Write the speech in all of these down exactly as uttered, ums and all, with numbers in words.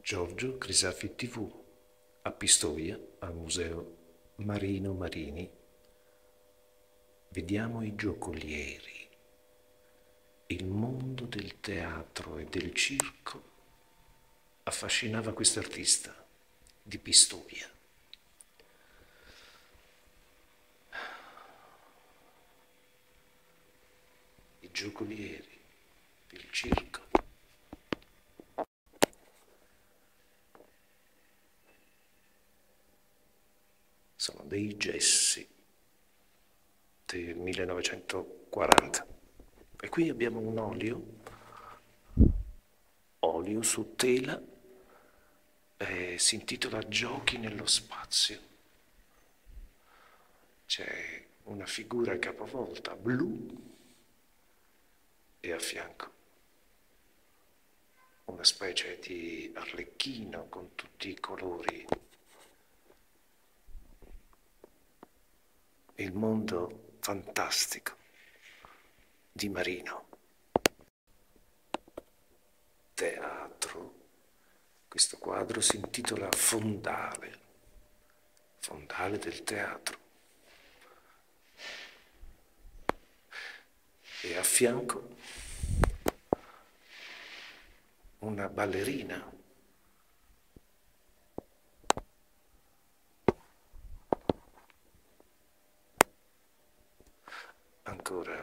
Giorgio Crisafi tivù, a Pistoia, al Museo Marino Marini. Vediamo i giocolieri. Il mondo del teatro e del circo affascinava quest'artista di Pistoia. I giocolieri, il circo. Sono dei gessi del millenovecentoquaranta. E qui abbiamo un olio, olio su tela, eh, si intitola Giochi nello spazio. C'è una figura capovolta, blu, e a fianco una specie di arlecchino con tutti i colori. Il mondo fantastico di Marino. Teatro. Questo quadro si intitola Fondale, fondale del teatro. E a fianco una ballerina. Ancora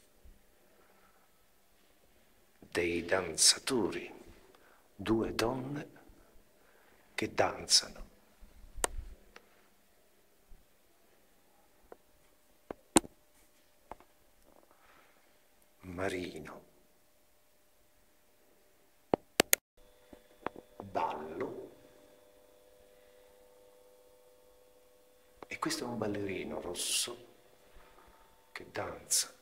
dei danzatori, due donne che danzano. Marino. Ballo. E questo è un ballerino rosso che danza.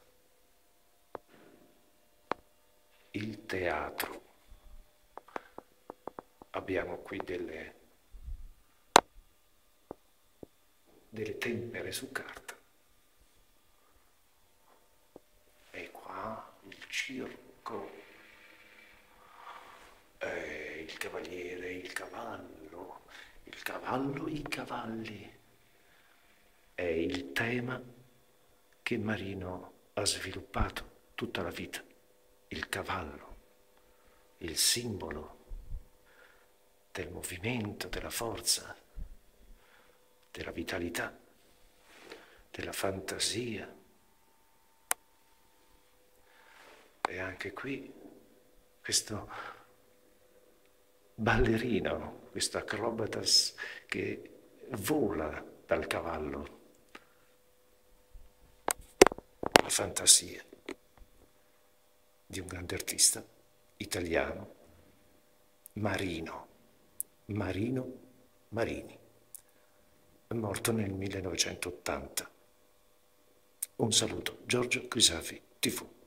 Il teatro. Abbiamo qui delle, delle tempere su carta. E qua il circo, eh, il cavaliere, il cavallo, il cavallo, i cavalli. È il tema che Marino ha sviluppato tutta la vita. Il cavallo, il simbolo del movimento, della forza, della vitalità, della fantasia. E anche qui questo ballerino, questo acrobatas che vola dal cavallo. La fantasia di un grande artista italiano, Marino, Marino Marini, morto nel millenovecentottanta. Un saluto, Giorgio Crisafi tivù.